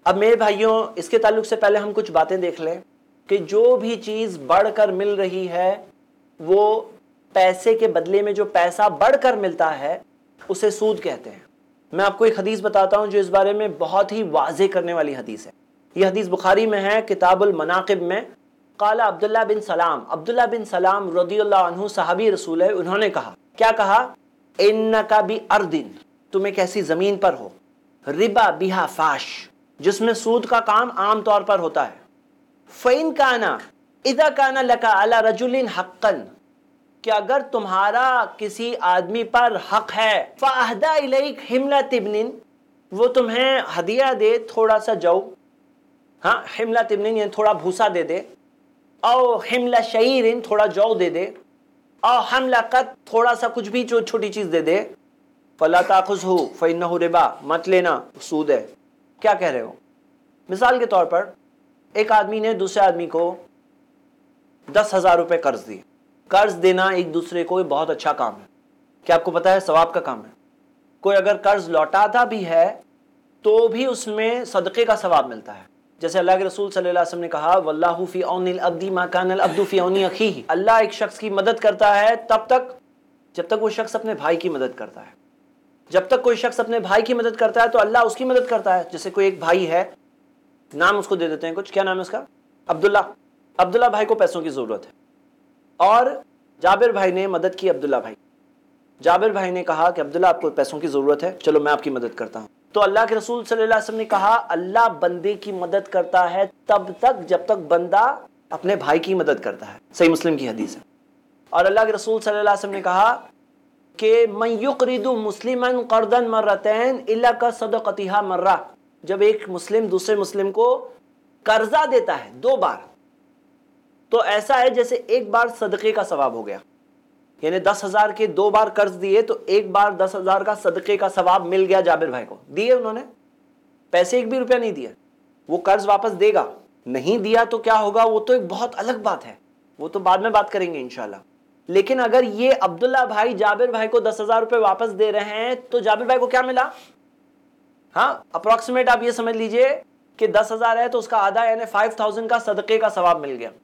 اب میرے بھائیوں اس کے تعلق سے پہلے ہم کچھ باتیں دیکھ لیں کہ جو بھی چیز بڑھ کر مل رہی ہے وہ پیسے کے بدلے میں جو پیسہ بڑھ کر ملتا ہے اسے سود کہتے ہیں. میں آپ کو ایک حدیث بتاتا ہوں جو اس بارے میں بہت ہی واضح کرنے والی حدیث ہے. یہ حدیث بخاری میں ہے کتاب المناقب میں. قال عبداللہ بن سلام، عبداللہ بن سلام رضی اللہ عنہ صحابی رسول ہے، انہوں نے کہا، کیا کہا؟ انکا بِأَرْضٍ، تم ایک ایسی زمین پر ہو، ربا بہا فاش، جس میں سود کا کام عام طور پر ہوتا ہے. فَإِن كَانَ إِذَا كَانَ لَكَ عَلَى رَجُلٍ حَقًّا، کہ اگر تمہارا کسی آدمی پر حق ہے، فَأَهْدَى إِلَيْكَ حِمْلَةَ ابْنٍ، وہ تمہیں ہدیہ دے تھوڑا سا جو، ہاں حملہ ابن یعنی تھوڑا بھوسا دے دے، او حملہ شعیر تھوڑا جو دے دے، او حملہ قط تھوڑا سا کچھ بھی جو چھوٹی چیز دے دے، فلا تاخذہ فانہ ربا، مت لینا سود ہے. کیا کہہ رہے ہو؟ مثال کے طور پر ایک آدمی نے دوسرے آدمی کو 10,000 روپے قرض دیے. قرض دینا ایک دوسرے کو بہت اچھا کام ہے. کیا آپ کو پتا ہے ثواب کا کام ہے؟ کوئی اگر قرض لوٹاتا بھی ہے تو بھی اس میں صدقے کا ثواب ملتا ہے. جیسے اللہ کے رسول صلی اللہ علیہ وسلم نے کہا، واللہ فی عون العبد ما کان العبد فی عون اخیہ، اللہ ایک شخص کی مدد کرتا ہے تب تک جب تک وہ شخص اپنے بھائی کی مدد کرتا ہے. جب تک کوئی شخص اپنے بھائی کی مدد کرتا ہے تو اللہ اس کی مدد کرتا ہے. جیسے کوئی ایک بھائی ہے، نام اس کو دے دیتے ہیں کچھ، کیا نام ہے اس کا؟ عبداللہ. عبداللہ بھائی کو پیسوں کی ضرورت ہے اور جابر بھائی نے مدد کی عبداللہ بھائی. جابر بھائی نے کہا کہ عبداللہ آپ کو پیسوں کی ضرورت ہے، چلو میں آپ کی مدد کرتا ہوں. تو اللہ کے رسول صلی اللہ علیہ وسلم نے کہا اللہ بندے کی مدد کرتا ہے تب تک جب تک بندہ اپنے بھائی کی مدد کرتا ہے. صحیح مسلم کی حدیث ہے. اور اللہ کے رسول صلی اللہ علیہ وسلم نے کہا کہ من یقرض مسلما قرضا مرتين الا كصدقتها مرہ، جب ایک مسلم دوسرے مسلم کو قرضہ دیتا ہے 2 بار تو ایسا ہے جیسے ایک بار صدقے کا ثواب ہو گیا. یعنی 10,000 کے 2 بار قرض دیے تو ایک بار 10,000 کا صدقے کا ثواب مل گیا. جابر بھائی کو دیے، انہوں نے پیسے 1 بھی روپیہ نہیں دیا. وہ قرض واپس دے گا، نہیں دیا تو کیا ہوگا وہ تو ایک بہت الگ بات ہے، وہ تو بعد میں بات کریں گے انشاءاللہ. لیکن اگر یہ عبداللہ بھائی جابر بھائی کو 10,000 روپے واپس دے رہے ہیں تو جابر بھائی کو کیا ملا؟ ہاں اپروکسیمیٹ آپ یہ سمجھ لیجئے کہ 10,000 ہے تو اس کا آدھا یعنی 5,000 کا صدقے کا ثواب مل گیا.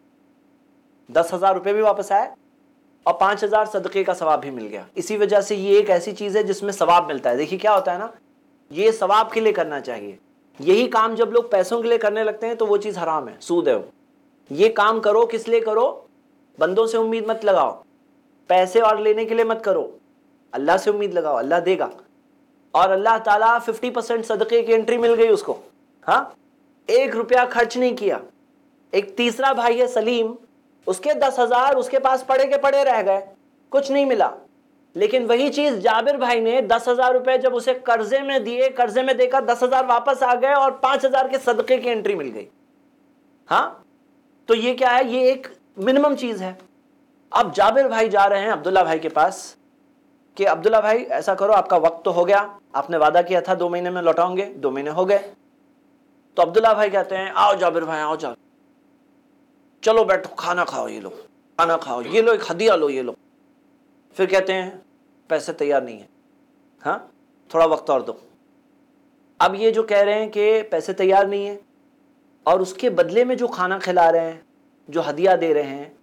10,000 روپے بھی واپس آئے اور 5,000 صدقے کا ثواب بھی مل گیا. اسی وجہ سے یہ ایک ایسی چیز ہے جس میں ثواب ملتا ہے. دیکھیے کیا ہوتا ہے نا، یہ ثواب کے لیے کرنا چاہیے. یہی کام جب لوگ پیسوں کے لیے کرنے لگتے ہیں تو وہ چیز حرام ہے، سود ہے. یہ کام کرو کس لیے کرو؟ بندوں سے امید مت لگاؤ، پیسے اور لینے کے لیے مت کرو، اللہ سے امید لگاؤ، اللہ دے گا. اور اللہ تعالیٰ 50% صدقے کی انٹری مل گئی اس کو. ہاں 1 روپیہ خرچ نہیں کیا. ایک تیسرا بھائی ہے سلیم، اس کے 10,000 اس کے پاس پڑے کے پڑے رہ گئے، کچھ نہیں ملا. لیکن وہی چیز جابر بھائی نے 10,000 روپے جب اسے قرضے میں دیے، قرضے میں دے کر 10,000 واپس آ گئے اور 5,000 کے صدقے کی انٹری مل گئی. ہاں تو یہ کیا ہے؟ یہ ایک منیمم چیز ہے. اب جابر بھائی جا رہے ہیں عبداللہ بھائی کے پاس کہ عبداللہ بھائی ایسا کرو، آپ کا وقت تو ہو گیا، آپ نے وعدہ کیا تھا 2 مہینے میں لوٹاؤں گے، 2 مہینے ہو گئے. تو عبداللہ بھائی کہتے ہیں آؤ جابر بھائی آؤ، جاؤ چلو بیٹھو، کھانا کھاؤ، یہ لو کھانا کھاؤ، یہ لو ایک ہدیہ لو، یہ لو. پھر کہتے ہیں پیسے تیار نہیں ہیں، ہاں تھوڑا وقت اور دو. اب یہ جو کہہ رہے ہیں کہ پیسے تیار نہیں ہیں اور اس کے بدلے میں جو کھانا کھلا رہے ہیں، جو ہدیہ دے رہے ہیں،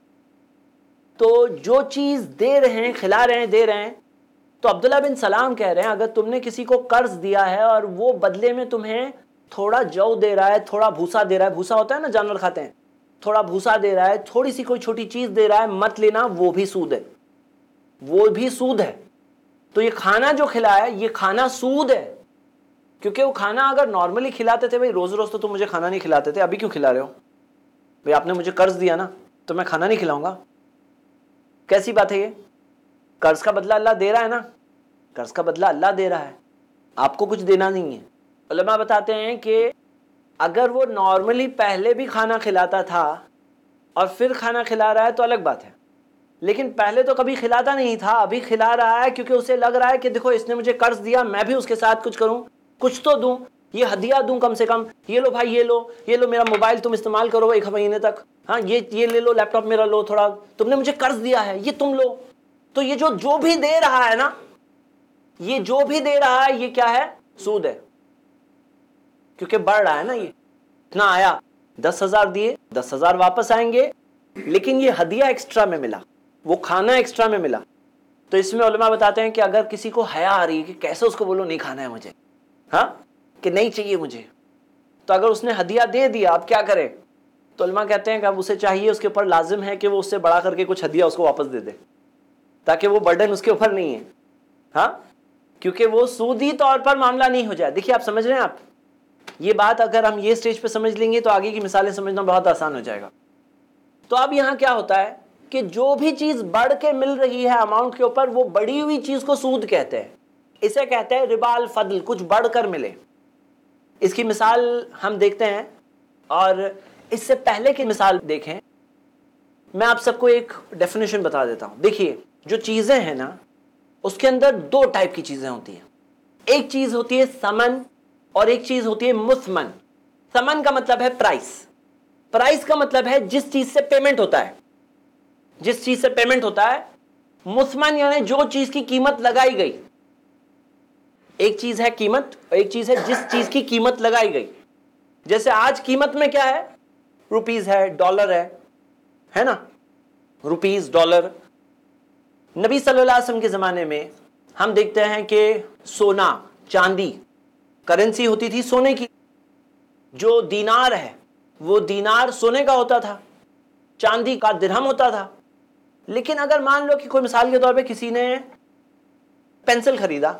تو جو چیز دے رہے ہیں، کھلا رہے ہیں، دے رہے ہیں. تو عبداللہ بن سلام کہہ رہے ہیں اگر تم نے کسی کو قرض دیا ہے اور وہ بدلے میں تمہیں تھوڑا جو دے رہا ہے، تھوڑا بھوسا دے رہا ہے، بھوسا ہوتا ہے نا جانور کھاتے ہیں، تھوڑا بھوسا دے رہا ہے، تھوڑی سی کوئی چھوٹی چیز دے رہا ہے، مت لینا، وہ بھی سود ہے، وہ بھی سود ہے. تو یہ کھانا جو کھلایا یہ کھانا سود ہے. کیونکہ وہ کھانا اگر نارملی کھلاتے تھے، بھائی روز روز تو تم مجھے کھانا نہیں کھلاتے تھے، ابھی کیوں کھلا رہے ہو؟ بھائی آپ نے مجھے قرض دیا نا تو میں کھانا نہیں کھلاؤں گا. کیسی بات ہے یہ؟ قرض کا بدلہ اللہ دے رہا ہے نا، قرض کا بدلہ اللہ دے رہا ہے، آپ کو کچھ دینا نہیں ہے. علماء بتاتے ہیں کہ اگر وہ نارملی پہلے بھی کھانا کھلاتا تھا اور پھر کھانا کھلا رہا ہے تو الگ بات ہے. لیکن پہلے تو کبھی کھلاتا نہیں تھا، ابھی کھلا رہا ہے کیونکہ اسے لگ رہا ہے کہ دیکھو اس نے مجھے قرض دیا، میں بھی اس کے ساتھ کچھ کروں، کچھ تو دوں، یہ ہدیہ دوں کم سے کم. یہ لو بھائی، یہ لو، یہ لو میرا موبائل تم استعمال کرو 1 مہینے تک، ہاں یہ لے لو، لیپ ٹاپ میرا لو، تھوڑا تم نے مجھے قرض دیا ہے یہ تم لو. تو یہ جو بھی دے رہا ہے نا، یہ جو بھی دے رہا ہے یہ کیا ہے؟ سود ہے. کیونکہ بڑھ رہا ہے نا, یہ اتنا آیا, 10,000 دیے, 10,000 واپس آئیں گے, لیکن یہ ہدیہ ایکسٹرا میں ملا, وہ کھانا ایکسٹرا میں ملا. تو اس میں علماء بتاتے ہیں کہ اگر کسی کو حیا آ رہی ہے کہ کیسے اس کو بولو نہیں کھانا ہے مجھے, ہاں, کہ نہیں چاہیے مجھے, تو اگر اس نے ہدیہ دے دیا اب کیا کرے؟ تو علماء کہتے ہیں کہ اب اسے چاہیے, اس کے اوپر لازم ہے کہ وہ اس سے بڑا کر کے کچھ ہدیہ اس کو واپس دے دے, تاکہ وہ برڈن اس کے اوپر نہیں ہے, ہاں, کیونکہ وہ سودی طور پر معاملہ نہیں ہو جائے. دیکھیے آپ سمجھ رہے ہیں, آپ یہ بات اگر ہم یہ اسٹیج پہ سمجھ لیں گے تو آگے کی مثالیں سمجھنا بہت آسان ہو جائے گا. تو اب یہاں کیا ہوتا ہے کہ جو بھی چیز بڑھ کے مل رہی ہے اماؤنٹ کے اوپر, وہ بڑی ہوئی چیز کو سود کہتے ہیں. اسے کہتے ہیں ربا الفضل, کچھ بڑھ کر ملے. اس کی مثال ہم دیکھتے ہیں, اور اس سے پہلے کی مثال دیکھیں. میں آپ سب کو ایک ڈیفینیشن بتا دیتا ہوں. دیکھیے جو چیزیں ہیں نا, اس کے اندر دو ٹائپ کی چیزیں ہوتی ہیں. ایک چیز ہوتی ہے ثمن, اور ایک چیز ہوتی ہے مثمن. ثمن کا مطلب ہے پرائس, پرائس کا مطلب ہے جس چیز سے پیمنٹ ہوتا ہے, جس چیز سے پیمنٹ ہوتا ہے. مثمن یعنی جو چیز کی قیمت لگائی گئی. ایک چیز ہے قیمت, اور ایک چیز ہے جس چیز کی قیمت لگائی گئی. جیسے آج قیمت میں کیا ہے؟ روپیز ہے, ڈالر ہے نا, روپیز, ڈالر. نبی صلی اللہ علیہ وسلم کے زمانے میں ہم دیکھتے ہیں کہ سونا, چاندی کرنسی ہوتی تھی سونے کی. جو دینار ہے وہ دینار سونے کا ہوتا تھا, چاندی کا درہم ہوتا تھا. لیکن اگر مان لو کہ کوئی مثال کے طور پہ کسی نے پینسل خریدا,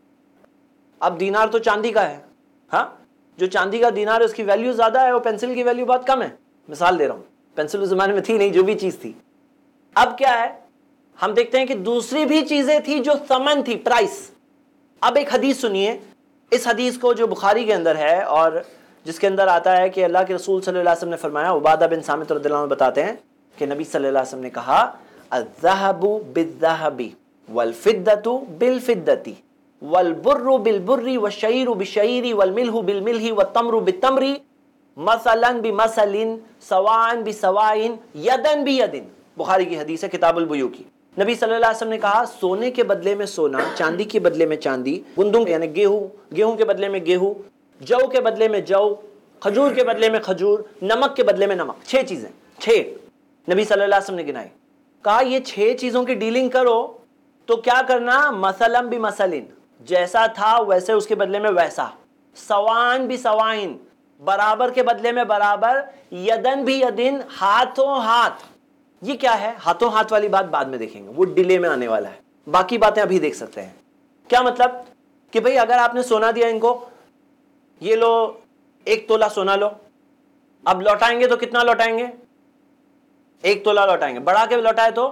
اب دینار تو چاندی کا ہے, ہاں, جو چاندی کا دینار ہے اس کی ویلیو زیادہ ہے اور پینسل کی ویلیو بہت کم ہے. مثال دے رہا ہوں, پینسل اس زمانے میں تھی نہیں, جو بھی چیز تھی. اب کیا ہے, ہم دیکھتے ہیں کہ دوسری بھی چیزیں تھی جو ثمن تھی, پرائس. اب ایک حدیث سنیے, اس حدیث کو جو بخاری کے اندر ہے اور جس کے اندر آتا ہے کہ اللہ کے رسول صلی اللہ علیہ وسلم نے فرمایا, عبادہ بن صامت رضی اللہ عنہ بتاتے ہیں کہ نبی صلی اللہ علیہ وسلم نے کہا, الذهب بالذهب والفضة بالفضة والبر بالبر والشعير بالشعير والملح بالملح والتمر بالتمر مثلا بمثل سواء بسواء يدا بيد. بخاری کی حدیث ہے, کتاب البیوع کی. نبی صلی اللہ علیہ وسلم نے کہا, سونے کے بدلے میں سونا, چاندی کے بدلے میں چاندی, گندم یعنی گیہوں, گیہوں کے بدلے میں گیہوں, جو کے بدلے میں جو, کھجور کے بدلے میں کھجور, نمک کے بدلے میں نمک. 6 چیزیں, 6 نبی صلی اللہ علیہ وسلم نے گنائی. کہا یہ 6 چیزوں کی ڈیلنگ کرو تو کیا کرنا, مثلا بمثل, جیسا تھا ویسے اس کے بدلے میں ویسا, سوان بسوائن, برابر کے بدلے میں برابر, یدن بھی یدن, ہاتھوں ہاتھ. یہ کیا ہے؟ ہاتھوں ہاتھ والی بات بعد میں دیکھیں گے, وہ ڈیلے میں آنے والا ہے. باقی باتیں ابھی دیکھ سکتے ہیں. کیا مطلب کہ بھئی اگر آپ نے سونا دیا ان کو, یہ لو 1 تولہ سونا لو, اب لوٹائیں گے تو کتنا لوٹائیں گے؟ 1 تولہ لوٹائیں گے. بڑھا کے لوٹائے تو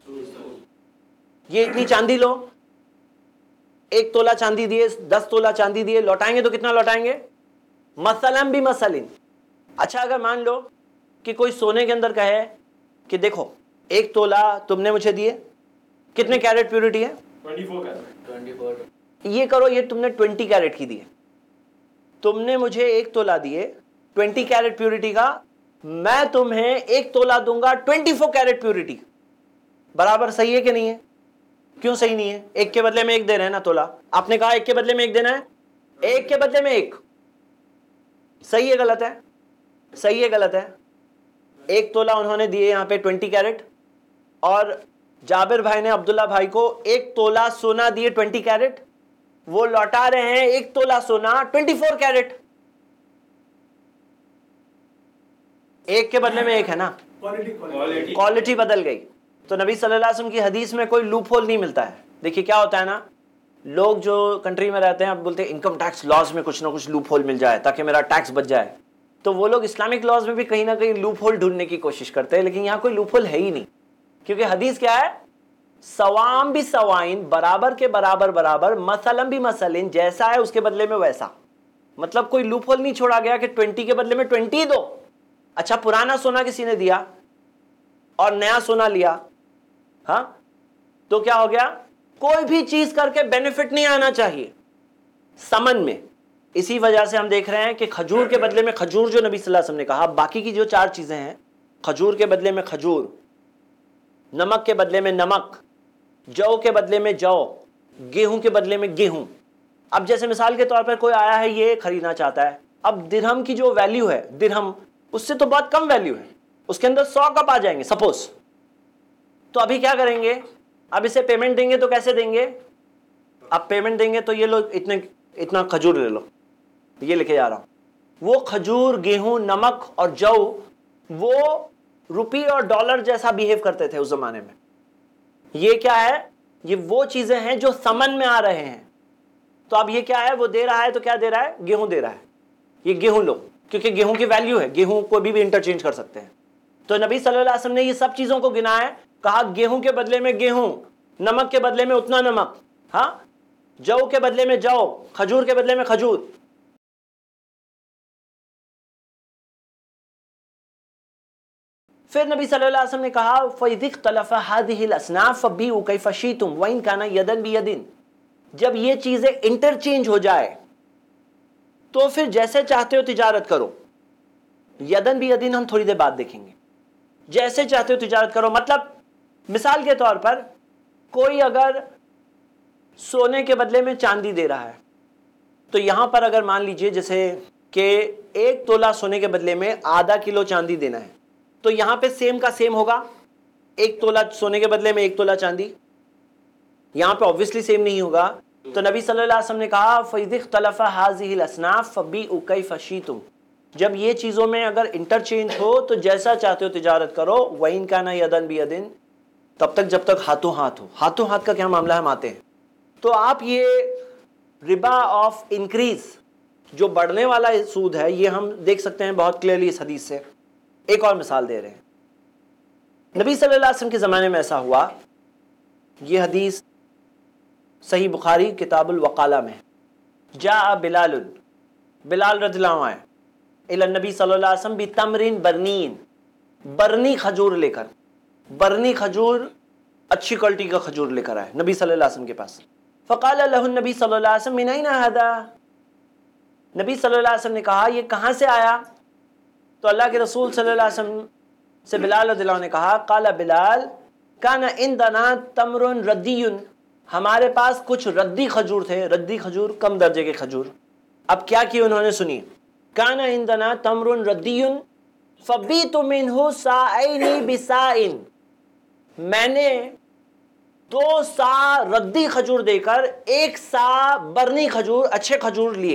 یہ اتنی چاندی لو, 1 تولہ چاندی دیے, 10 تولہ چاندی دیے, لوٹائیں گے تو کتنا لوٹائیں گے؟ مثلاً بھی مثلاً. اچھا اگر مان لو کہ کوئی سونے کے اندر کہے کہ دیکھو 1 تولہ تم نے مجھے دیے, کتنے کیرٹ پیورٹی ہے؟ 24. یہ کرو, یہ تم نے 20 کیرٹ کی دیے, تم نے مجھے 1 تولہ دیے 20 کیرٹ پیورٹی کا, میں تمہیں 1 تولہ دوں گا 24 کیرٹ پیورٹی. برابر صحیح ہے کہ نہیں ہے؟ کیوں صحیح نہیں ہے؟ 1 کے بدلے میں 1 دے رہے ہیں نا تولہ, آپ نے کہا 1 کے بدلے میں 1 دینا ہے, 1 کے بدلے میں 1. صحیح ہے غلط ہے؟ صحیح ہے غلط ہے؟ 1 تولہ انہوں نے دیے یہاں پہ 20 کیرٹ, اور جابر بھائی نے عبداللہ بھائی کو 1 تولہ سونا دیے 20 کیرٹ, وہ لوٹا رہے ہیں 1 تولہ سونا 24 کیرٹ. 1 کے بدلے میں 1 ہے نا, کوالٹی بدل گئی. تو نبی صلی اللہ علیہ وسلم کی حدیث میں کوئی لوپ ہول نہیں ملتا ہے. دیکھیے کیا ہوتا ہے نا, لوگ جو کنٹری میں رہتے ہیں اب بولتے ہیں انکم ٹیکس لاز میں کچھ نہ کچھ لوپ ہول مل جائے تاکہ میرا ٹیکس بچ جائے. تو وہ لوگ اسلامک لاز میں بھی کہیں نہ کہیں لوپ ہول ڈھونڈنے کی کوشش کرتے ہیں, لیکن یہاں کوئی لوپ ہول ہے ہی نہیں, کیونکہ حدیث کیا ہے, سوام بھی سوائن, برابر کے برابر برابر, مثلاً بھی مثلاً, جیسا ہے اس کے بدلے میں ویسا. مطلب کوئی لوپ ہول نہیں چھوڑا گیا کہ 20 کے بدلے میں 20 دو. اچھا پرانا سونا کسی نے دیا اور نیا سونا لیا, ہاں, تو کیا ہو گیا؟ کوئی بھی چیز کر کے بینیفٹ نہیں آنا چاہیے ثمن میں. اسی وجہ سے ہم دیکھ رہے ہیں کہ کھجور کے بدلے میں کھجور جو نبی صلی اللہ علیہ وسلم نے کہا, باقی کی جو 4 چیزیں ہیں, کھجور کے بدلے میں کھجور, نمک کے بدلے میں نمک, جو کے بدلے میں جو, گیہوں کے بدلے میں گیہوں. اب جیسے مثال کے طور پر کوئی آیا ہے یہ خریدنا چاہتا ہے, اب درہم کی جو ویلیو ہے، درہم اس سے تو بہت کم ویلیو ہے، اس کے اندر 100 کپ آ جائیں گے سپوز، تو ابھی کیا کریں گے؟ اب اسے پیمنٹ دیں گے تو کیسے دیں گے؟ اب پیمنٹ دیں گے تو یہ لوگ اتنا کھجور لے لو، یہ لے کے جا رہا ہوں. وہ کھجور، گیہوں، نمک اور جو وہ روپی اور ڈالر جیسا بیہیو کرتے تھے اس زمانے میں. یہ کیا ہے؟ یہ وہ چیزیں ہیں جو ثمن میں آ رہے ہیں. تو اب یہ کیا ہے؟ وہ دے رہا ہے تو کیا دے رہا ہے؟ گیہوں دے رہا ہے. یہ گیہوں لو، کیونکہ گیہوں کی ویلیو ہے، گیہوں کو بھی انٹرچینج کر سکتے ہیں. تو نبی صلی اللہ علیہ وسلم نے یہ سب چیزوں کو گنا ہے، کہا گیہوں کے بدلے میں گیہوں، نمک کے بدلے میں اتنا نمک، ہاں، جو کے بدلے میں جو، کھجور کے بدلے میں کھجور. پھر نبی صلی اللہ علیہ وسلم نے کہا فَإِذِ اخْتَلَفَ هَذِهِ الْأَصْنَافُ فَبِيعُوا كَيْفَ شِئْتُمْ وَإِنْ كَانَ يَدًا بِيَدٍ. جب یہ چیزیں انٹرچینج ہو جائے تو پھر جیسے چاہتے ہو تجارت کرو. یدن بھی یدن ہم تھوڑی دیر بعد دیکھیں گے. جیسے چاہتے ہو تجارت کرو، مطلب مثال کے طور پر کوئی اگر سونے کے بدلے میں چاندی دے رہا ہے تو یہاں پر اگر مان لیجئے جیسے کہ 1 تولہ سونے کے بدلے میں آدھا کلو چاندی دینا ہے، تو یہاں پہ سیم کا سیم ہوگا. 1 تولہ سونے کے بدلے میں 1 تولہ چاندی، یہاں پہ obviously سیم نہیں ہوگا. تو نبی صلی اللہ علیہ وسلم نے کہا فَإِذِ اخْتَلَفَ هَذِهِ الْأَصْنَافُ فَبِيعُوا كَيْفَ شِئْتُمْ. جب یہ چیزوں میں اگر انٹرچینج ہو تو جیسا چاہتے ہو تجارت کرو. وَإِنْ كَانَ يَدًا بِيَدٍ، تب تک جب تک ہاتھوں ہاتھ ہو. ہاتھوں ہاتھ کا کیا معاملہ ہے؟ ہم آتے ہیں. تو آپ یہ ربا آف انکریز جو بڑھنے والا سود ہے، یہ ہم دیکھ سکتے ہیں بہت کلیئرلی اس حدیث سے. ایک اور مثال دے رہے ہیں. نبی صلی اللہ علیہ وسلم کے زمانے میں ایسا ہوا، یہ حدیث صحیح بخاری کتاب الوقالہ میں. جاء بلال رضی اللہ عنہ آئے الی النبی صلی اللہ علیہ وسلم بتمر برنین، برنی کھجور لے کر. برنی کھجور اچھی کوالٹی کا کھجور لے کر آئے نبی صلی اللہ علیہ وسلم کے پاس. فقال له النبی صلی اللہ علیہ وسلم من این ھذا، نبی صلی اللہ علیہ وسلم نے کہا یہ کہاں سے آیا؟ تو اللہ کے رسول صلی اللہ علیہ وسلم سے بلال رضی اللہ عنہ نے کہا قال بلال کان عندنا تمر ردی، ہمارے پاس کچھ ردی کھجور تھے. ردی کھجور کم درجے کے کھجور. اب کیا کیا انہوں نے؟ سنی. کان عندنا تمر ردی فبیت منہ ساعین بساعین، میں نے 2 سا ردی کھجور دے کر 1 سا برنی کھجور، اچھے کھجور لیے.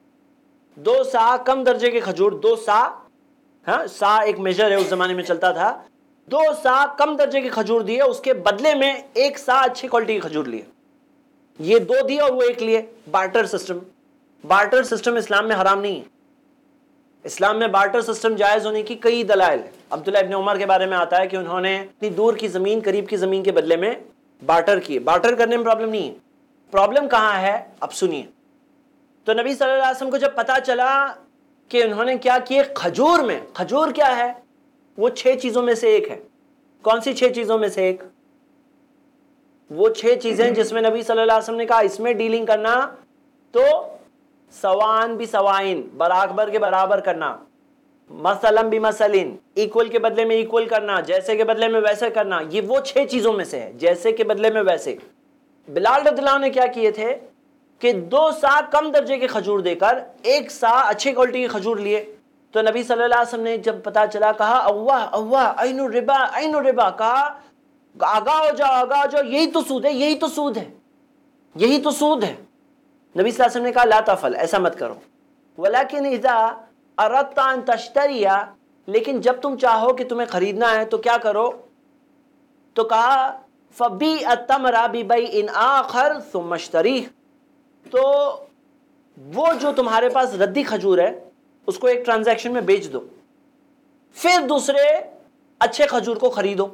2 سا کم درجے کے کھجور، 2 سا، ہاں سا ایک میجر ہے اس زمانے میں چلتا تھا. 2 سا کم درجے کے کھجور دیے، اس کے بدلے میں 1 سا اچھی کوالٹی کے کھجور لیے. یہ 2 دیے اور وہ 1 لیے. Barter system. بارٹر سسٹم اسلام میں حرام نہیں ہے. اسلام میں بارٹر سسٹم جائز ہونے کی کئی دلائل ہیں. عبداللہ ابن عمر کے بارے میں آتا ہے کہ انہوں نے اتنی دور کی زمین قریب کی زمین کے بدلے میں بارٹر کیے. بارٹر کرنے میں پرابلم نہیں ہے. پرابلم کہاں ہے؟ اب سنیے. تو نبی صلی اللہ علیہ وسلم کو جب پتا چلا کہ انہوں نے کیا کیے کھجور میں، کھجور کیا ہے؟ وہ 6 چیزوں میں سے ایک ہے. کون سی 6 چیزوں میں سے ایک؟ وہ 6 چیزیں جس میں نبی صلی اللہ علیہ وسلم نے کہا اس میں ڈیلنگ کرنا تو سوان بھی سوائن، برابر کے برابر کرنا، مثلاً بھی مثلاً، ایکول کے بدلے میں ایکول کرنا، جیسے کے بدلے میں ویسے کرنا. یہ وہ 6 چیزوں میں سے ہے، جیسے کے بدلے میں ویسے. بلال رضی اللہ عنہ نے کیا کیے تھے کہ 2 سا کم درجے کے کھجور دے کر 1 سا اچھی کوالٹی کے کھجور لیے. تو نبی صلی اللہ علیہ وسلم نے جب پتا چلا کہا اوہ اوہ عین الربا عین الربا، کہا آگاہ ہو جاؤ آگاہ ہو جاؤ، یہی تو سود ہے، یہی تو سود ہے، یہی تو سود ہے. نبی صلی اللہ علیہ وسلم نے کہا لا تفعل، ایسا مت کرو. ولکن اذا اردت ان تشتری، لیکن جب تم چاہو کہ تمہیں خریدنا ہے تو کیا کرو؟ تو کہا فبیع التمر ببیع آخر ثم اشتریہ، تو وہ جو تمہارے پاس ردی کھجور ہے اس کو ایک ٹرانزیکشن میں بیچ دو، پھر دوسرے اچھے کھجور کو خریدو.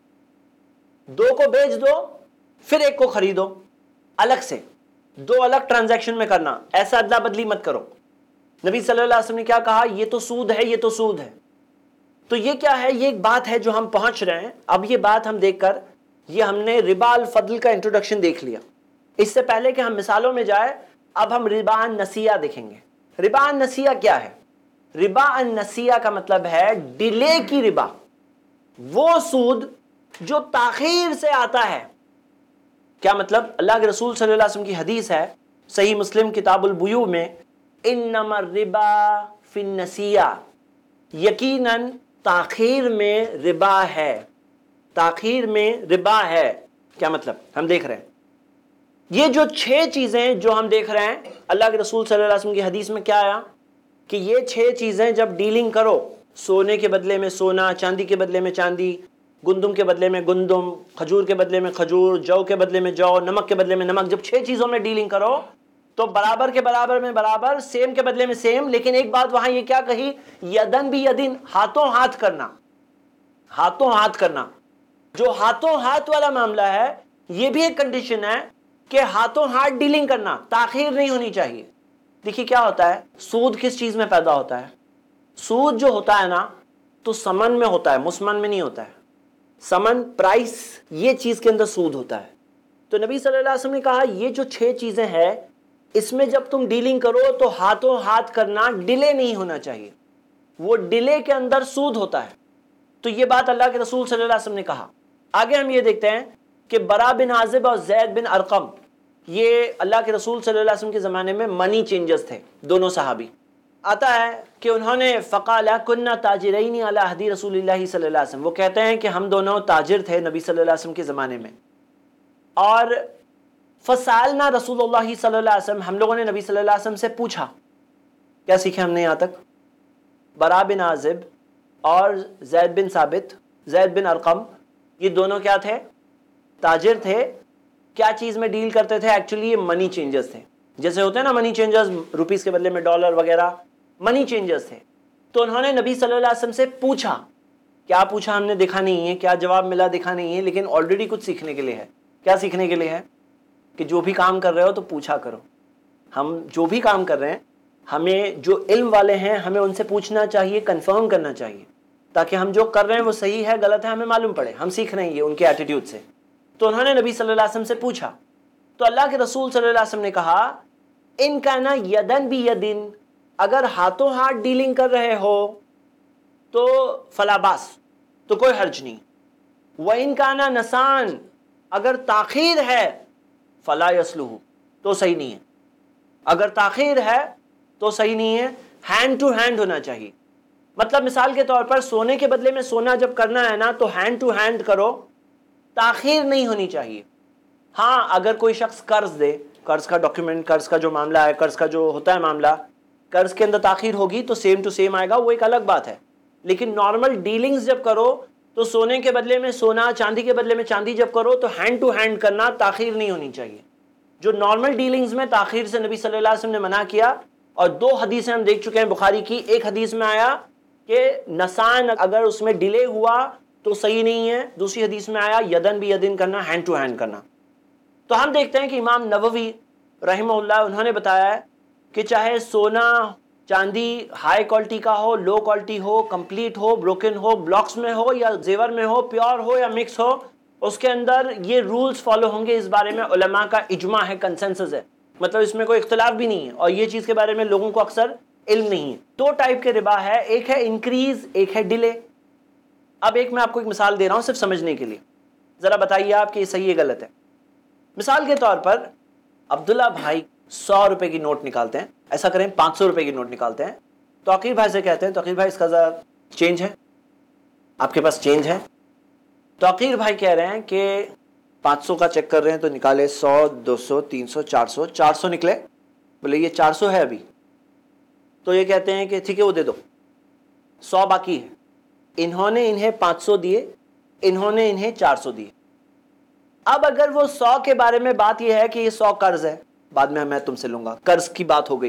2 کو بیچ دو پھر 1 کو خریدو الگ سے. 2 الگ ٹرانزیکشن میں کرنا، ایسا ادلا بدلی مت کرو. نبی صلی اللہ علیہ وسلم نے کیا کہا؟ یہ تو سود ہے، یہ تو سود ہے. تو یہ کیا ہے؟ یہ ایک بات ہے جو ہم پہنچ رہے ہیں. اب یہ بات ہم دیکھ کر، یہ ہم نے ربا الفضل کا انٹروڈکشن دیکھ لیا. اس سے پہلے کہ ہم مثالوں میں جائیں، اب ہم ربا النسیہ دیکھیں گے. ربا النسیہ کیا ہے؟ ربا النسیہ کا مطلب ہے ڈیلے کی ربا، وہ سود جو تاخیر سے آتا ہے. کیا مطلب؟ اللہ کے رسول صلی اللہ علیہ وسلم کی حدیث ہے صحیح مسلم کتاب البیوع میں انما الربا فی النسیہ، یقیناً تاخیر میں ربا ہے، تاخیر میں ربا ہے۔ کیا مطلب؟ ہم دیکھ رہے ہیں یہ جو 6 چیزیں جو ہم دیکھ رہے ہیں، اللہ کے رسول صلی اللہ علیہ وسلم کی حدیث میں کیا آیا کہ یہ 6 چیزیں جب ڈیلنگ کرو، سونے کے بدلے میں سونا، چاندی کے بدلے میں چاندی، گندم کے بدلے میں گندم، کھجور کے بدلے میں کھجور، جو کے بدلے میں جو، نمک کے بدلے میں نمک، جب 6 چیزوں میں ڈیلنگ کرو تو برابر کے برابر میں برابر، سیم کے بدلے میں سیم۔ لیکن ایک بات وہاں یہ کیا کہی؟ یدن بھی یدن، ہاتھوں ہاتھ کرنا، ہاتھوں ہاتھ کرنا۔ جو ہاتھوں ہاتھ والا معاملہ ہے یہ بھی ایک کنڈیشن ہے کہ ہاتھوں ہاتھ ڈیلنگ کرنا، تاخیر نہیں ہونی چاہیے۔ دیکھیے کیا ہوتا ہے، سود کس چیز میں پیدا ہوتا ہے؟ سود جو ہوتا ہے نا تو سمن میں ہوتا ہے، مسمن میں نہیں ہوتا ہے۔ سمن، پرائس، یہ چیز کے اندر سود ہوتا ہے۔ تو نبی صلی اللہ علیہ وسلم نے کہا یہ جو 6 چیزیں ہیں اس میں جب تم ڈیلنگ کرو تو ہاتھوں ہاتھ کرنا، ڈیلے نہیں ہونا چاہیے، وہ ڈیلے کے اندر سود ہوتا ہے۔ تو یہ بات اللہ کے رسول صلی اللہ علیہ وسلم نے کہا۔ آگے ہم یہ دیکھتے ہیں کہ برا بن عازب اور زید بن ارقم، یہ اللہ کے رسول صلی اللہ علیہ وسلم کے زمانے میں منی چینجرز تھے، دونوں صحابی۔ آتا ہے کہ انہوں نے فقال كنا تاجرین علی عہد رسول اللہ صلی اللہ علیہ وسلم، وہ کہتے ہیں کہ ہم دونوں تاجر تھے نبی صلی اللہ علیہ وسلم کے زمانے میں، اور فسالنا رسول اللہ صلی اللہ علیہ وسلم، ہم لوگوں نے نبی صلی اللہ علیہ وسلم سے پوچھا۔ کیا سیکھے ہم نے یہاں تک؟ برا بن عازب اور زید بن ثابت، زید بن ارقم، یہ دونوں کیا تھے؟ تاجر تھے۔ کیا چیز میں ڈیل کرتے تھے؟ ایکچولی یہ منی چینجرز تھے، جیسے ہوتے ہیں نا منی چینجرز، روپیز کے بدلے میں ڈالر وغیرہ، منی چینجرز تھے۔ تو انہوں نے نبی صلی اللہ علیہ وسلم سے پوچھا۔ کیا پوچھا ہم نے دیکھا نہیں ہے، کیا جواب ملا دیکھا نہیں ہے، لیکن آلریڈی کچھ سیکھنے کے لیے ہے۔ کیا سیکھنے کے لیے ہے؟ کہ جو بھی کام کر رہے ہو تو پوچھا کرو۔ ہم جو بھی کام کر رہے ہیں، ہمیں جو علم والے ہیں ہمیں ان سے پوچھنا چاہیے، کنفرم کرنا چاہیے، تاکہ ہم جو کر رہے ہیں وہ صحیح ہے غلط ہے ہمیں معلوم پڑے، ہم سیکھ رہے ہیں یہ ان کے ایٹیٹیوڈ سے۔ تو انہوں نے نبی صلی اللہ علیہ وسلم سے پوچھا، تو اللہ کے رسول صلی اللہ علیہ وسلم نے کہا ان کانا یدن بھی یدن، اگر ہاتھوں ہاتھ ڈیلنگ کر رہے ہو تو فلا باس، تو کوئی حرج نہیں۔ وَإِن كَانَ نَسَان، اگر تاخیر ہے فلا یصلح، تو صحیح نہیں ہے۔ اگر تاخیر ہے تو صحیح نہیں ہے، ہینڈ ٹو ہینڈ ہونا چاہیے۔ مطلب مثال کے طور پر سونے کے بدلے میں سونا جب کرنا ہے نا تو ہینڈ ٹو ہینڈ کرو، تاخیر نہیں ہونی چاہیے۔ ہاں اگر کوئی شخص قرض دے، قرض کا ڈاکیومنٹ، قرض کا جو معاملہ ہے، قرض کا جو ہوتا ہے معاملہ، قرض کے اندر تاخیر ہوگی تو سیم ٹو سیم آئے گا، وہ ایک الگ بات ہے۔ لیکن نارمل ڈیلنگز جب کرو تو سونے کے بدلے میں سونا، چاندی کے بدلے میں چاندی جب کرو تو ہینڈ ٹو ہینڈ کرنا، تاخیر نہیں ہونی چاہیے۔ جو نارمل ڈیلنگز میں تاخیر سے نبی صلی اللہ علیہ وسلم نے منع کیا، اور 2 حدیثیں ہم دیکھ چکے ہیں بخاری کی۔ ایک حدیث میں آیا کہ نسان اگر اس میں ڈیلے ہوا تو صحیح نہیں ہے، دوسری حدیث میں آیا یدن بھی یدن کرنا، ہینڈ ٹو ہینڈ کرنا۔ تو ہم دیکھتے ہیں کہ امام نووی رحمہ اللہ انہوں نے بتایا ہے کہ چاہے سونا چاندی ہائی کوالٹی کا ہو، لو کوالٹی ہو، کمپلیٹ ہو، بروکن ہو، بلاکس میں ہو یا زیور میں ہو، پیور ہو یا مکس ہو، اس کے اندر یہ رولز فالو ہوں گے۔ اس بارے میں علماء کا اجماع ہے، کنسنسس ہے، مطلب اس میں کوئی اختلاف بھی نہیں ہے، اور یہ چیز کے بارے میں لوگوں کو اکثر علم نہیں ہے۔ 2 ٹائپ کے ربا ہے، ایک ہے انکریز، ایک ہے ڈیلے۔ اب ایک میں آپ کو ایک مثال دے رہا ہوں صرف سمجھنے کے لیے، ذرا بتائیے آپ کہ یہ صحیح ہے غلط ہے۔ مثال کے طور پر عبداللہ بھائی 100 روپے کی نوٹ نکالتے ہیں، ایسا کریں 500 روپے کی نوٹ نکالتے ہیں، تو عقیل بھائی سے کہتے ہیں تو عقیل بھائی اس کا ذرا چینج ہے، آپ کے پاس چینج ہے؟ تو عقیل بھائی کہہ رہے ہیں کہ 500 کا چیک کر رہے ہیں تو نکالے 100 200 300 400 400 نکلے، بولے یہ 400 ہے ابھی، تو یہ کہتے ہیں کہ ٹھیک ہے وہ دے دو، 100 باقی ہے۔ انہوں نے انہیں 500 دیے، انہوں نے انہیں 400 دیے۔ اب اگر وہ 100 کے بارے میں بات یہ ہے کہ یہ 100 قرض ہے، بعد میں میں تم سے لوں گا، قرض کی بات ہو گئی،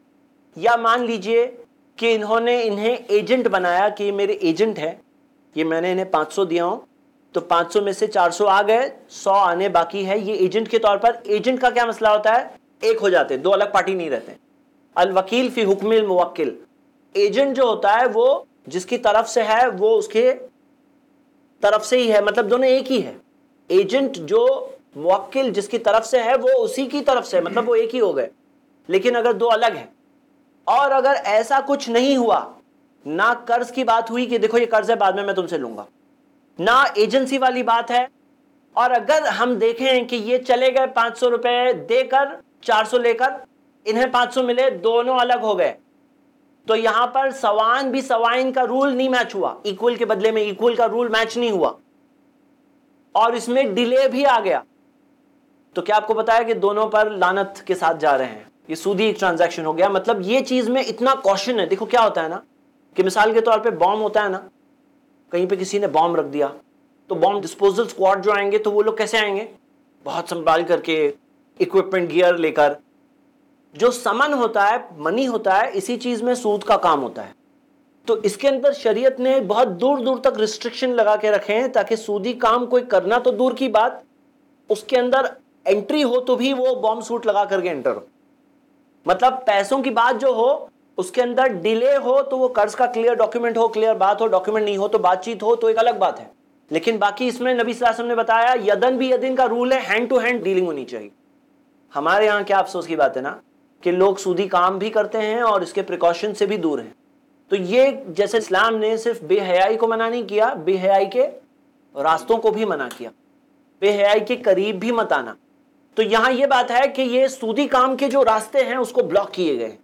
یا مان لیجئے کہ انہوں نے انہیں ایجنٹ بنایا کہ یہ میرے ایجنٹ ہے، یہ میں نے انہیں 500 دیا ہوں، تو 500 میں سے 400 آ گئے، 100 آنے باقی ہے، یہ ایجنٹ کے طور پر۔ ایجنٹ کا کیا مسئلہ ہوتا ہے؟ ایک ہو جاتے ہیں، 2 الگ پارٹی نہیں رہتے۔ الوکیل فی حکم الموکل، ایجنٹ جو ہوتا ہے وہ جس کی طرف سے ہے وہ اس کے طرف سے ہی ہے، مطلب دونوں ایک ہی ہے۔ ایجنٹ جو موکل جس کی طرف سے ہے وہ اسی کی طرف سے، مطلب وہ ایک ہی ہو گئے۔ لیکن اگر 2 الگ ہیں، اور اگر ایسا کچھ نہیں ہوا، نہ قرض کی بات ہوئی کہ دیکھو یہ قرض ہے بعد میں تم سے لوں گا، نہ ایجنسی والی بات ہے، اور اگر ہم دیکھیں کہ یہ چلے گئے 500 روپے دے کر 400 لے کر، انہیں 500 ملے، دونوں الگ ہو گئے، تو یہاں پر سوان بھی سوائن کا رول نہیں میچ ہوا، ایکول کے بدلے میں ایکول کا رول میچ نہیں ہوا، اور اس میں ڈیلے بھی آ گیا، تو کیا آپ کو پتا ہے کہ دونوں پر لعنت کے ساتھ جا رہے ہیں، یہ سودی ایک ٹرانزیکشن ہو گیا۔ مطلب یہ چیز میں اتنا کوشن ہے۔ دیکھو کیا ہوتا ہے نا کہ مثال کے طور پہ بام ہوتا ہے نا، کہیں پہ کسی نے بام رکھ دیا تو بام ڈسپوزل سکواڈ جو آئیں گے تو وہ لوگ کیسے آئیں گے؟ بہت سنبھال کر کے، اکوپمنٹ گیئر لے کر۔ جو سمن ہوتا ہے، منی ہوتا ہے، اسی چیز میں سود کا کام ہوتا ہے۔ تو اس کے اندر شریعت نے بہت دور دور تک ریسٹرکشن لگا کے رکھے ہیں تاکہ سودی کام کوئی کرنا تو دور کی بات، اس کے اندر انٹری ہو تو بھی وہ بام سوٹ لگا کر کے انٹر ہو۔ مطلب پیسوں کی بات جو ہو اس کے اندر ڈیلے ہو تو وہ قرض کا کلیئر ڈاکیومنٹ ہو، کلیئر بات ہو، ڈاکیومنٹ نہیں ہو تو بات چیت ہو تو ایک الگ بات ہے، لیکن باقی اس میں نبی صلی اللہ علیہ وسلم نے بتایا یدن بھی یدن کا رول ہے، ہینڈ ٹو ہینڈ ڈیلنگ ہونی چاہیے۔ ہمارے یہاں کیا افسوس کی بات ہے نا کہ لوگ سودی کام بھی کرتے ہیں اور اس کے پریکاشن سے بھی دور ہیں۔ تو یہ جیسے اسلام نے صرف بے حیائی کو منع نہیں کیا، بے حیائی کے راستوں کو بھی منع کیا، بے حیائی کے قریب بھی مت آنا۔ تو یہاں یہ بات ہے کہ یہ سودی کام کے جو راستے ہیں اس کو بلاک کیے گئے۔